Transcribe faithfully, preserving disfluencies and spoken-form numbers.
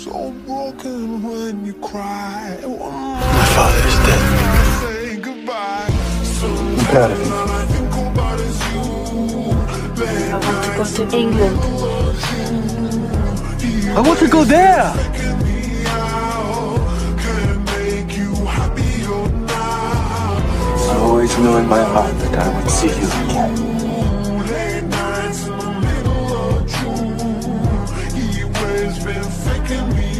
So broken when you cry. My father is dead. Say goodbye. I'm proud of you. I want to go to England. I want to go there. I always knew in my heart that I would see you again. He always been faking me